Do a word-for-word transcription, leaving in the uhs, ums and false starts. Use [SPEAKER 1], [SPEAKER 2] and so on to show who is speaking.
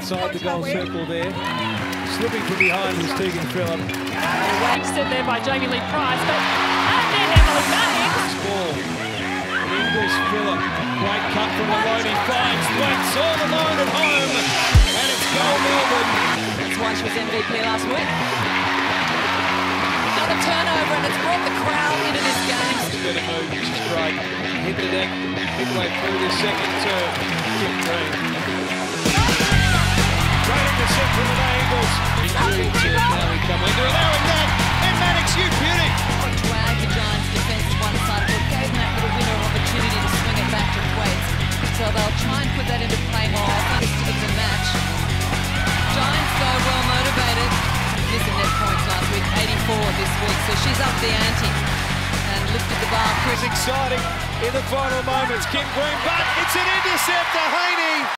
[SPEAKER 1] inside the goal circle there. Slipping from behind was Tegan Phillip.
[SPEAKER 2] Wasted there by Jamie Lee Price, but and then Emily Mannix.
[SPEAKER 1] Ball. Ingles Phillip. Great cut from Maloney. Finds Wentz all alone at home. And it's goal Melbourne.
[SPEAKER 2] That's why she was M V P last week. Another turnover, and it's brought the crowd into this game.
[SPEAKER 1] Better move, which is great. Hit the deck, midway through the second term. Kim Green. Right in the centre of the Eagles. Now we come into allowing that. And Mannix, you beauty.
[SPEAKER 2] Drag the Giants' defence one side, but gave that little winner an opportunity to swing it back to Quates. So they'll try and put that into play more often of the match. Giants go well motivated. Missing net points last week, eighty-four this week, so she's up the ante and lifted the bar.
[SPEAKER 1] It's exciting in the final moments. Kim Green, but it's an intercept to Haney.